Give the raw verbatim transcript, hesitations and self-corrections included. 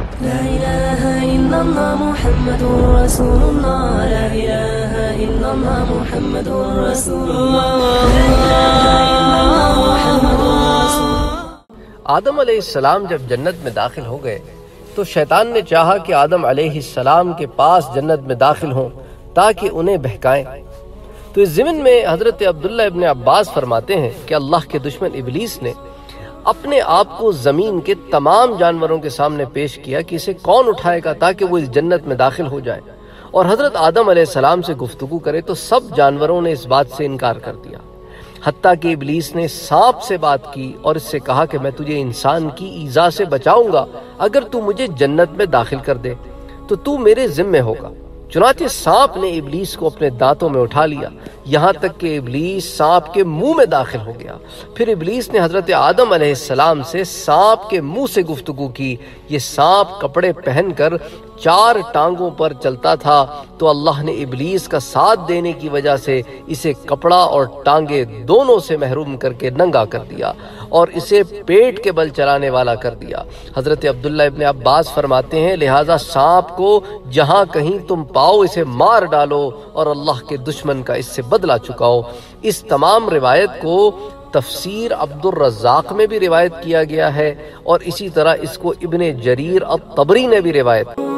لا إله إلا الله محمد رسول الله لا إله إلا الله محمد رسول الله لا إله إلا الله محمد رسول الله۔ آدم علیہ السلام جب جنت میں داخل ہو گئے تو شیطان نے چاہا کہ آدم علیہ السلام کے پاس جنت میں داخل ہوں تاکہ انہیں بہکائیں۔ تو اس ضمن میں حضرت عبداللہ ابن عباس فرماتے ہیں کہ اللہ کے دشمن ابلیس نے اپنے آپ کو زمین کے تمام جانوروں کے سامنے پیش کیا کہ اسے کون اٹھائے گا تاکہ وہ اس جنت میں داخل ہو جائے، اور حضرت آدم علیہ السلام سے گفتگو کرے تو سب جانوروں نے اس بات سے انکار کر دیا، حتیٰ کہ ابلیس نے سانپ سے بات کی اور اس سے کہا کہ میں تجھے انسان کی ایذا سے بچاؤں گا اگر تو مجھے جنت میں داخل کر دے تو تو میرے ذمہ ہوگا۔ چنانچہ سانپ نے ابلیس کو اپنے دانتوں میں اٹھا لیا، یہاں تک کہ ابلیس سانپ کے منہ میں داخل ہو گیا۔ پھر ابلیس نے حضرت آدم علیہ السلام سے سانپ کے منہ سے گفتگو کی۔ یہ سانپ کپڑے پہن کر چار ٹانگوں پر چلتا تھا، تو اللہ نے ابلیس کا ساتھ دینے کی وجہ سے اسے کپڑا اور ٹانگیں دونوں سے محروم کر کے ننگا کر دیا اور اسے پیٹ کے بل چلانے والا کر دیا۔ حضرت عبداللہ ابن عباس فرماتے ہیں لہٰذا سانپ کو جہاں کہیں تم پاؤ اسے مار ڈالو اور اللہ کے دشمن کا اس سے بدلہ چکاؤ۔ اس تمام روایت کو تفسیر عبد الرزاق میں بھی روایت کیا گیا ہے، اور اسی طرح اس کو ابن جریر الطبری نے بھی روایت